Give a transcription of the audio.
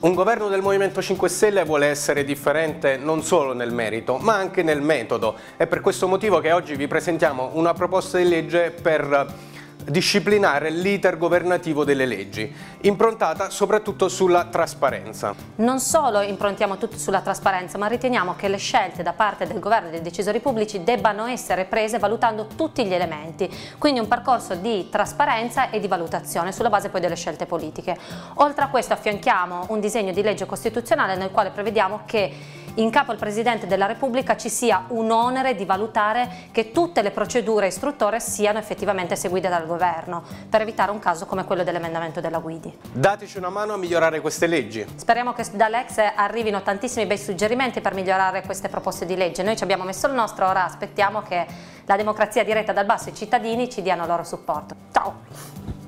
Un governo del Movimento 5 Stelle vuole essere differente non solo nel merito, ma anche nel metodo. È per questo motivo che oggi vi presentiamo una proposta di legge per disciplinare l'iter governativo delle leggi, improntata soprattutto sulla trasparenza. Non solo improntiamo tutto sulla trasparenza, ma riteniamo che le scelte da parte del governo e dei decisori pubblici debbano essere prese valutando tutti gli elementi, quindi un percorso di trasparenza e di valutazione sulla base poi delle scelte politiche. Oltre a questo affianchiamo un disegno di legge costituzionale nel quale prevediamo che in capo al Presidente della Repubblica ci sia un onere di valutare che tutte le procedure istruttorie siano effettivamente seguite dal Governo, per evitare un caso come quello dell'emendamento della Guidi. Dateci una mano a migliorare queste leggi. Speriamo che dall'ex arrivino tantissimi bei suggerimenti per migliorare queste proposte di legge. Noi ci abbiamo messo il nostro, ora aspettiamo che la democrazia diretta dal basso e i cittadini ci diano il loro supporto. Ciao!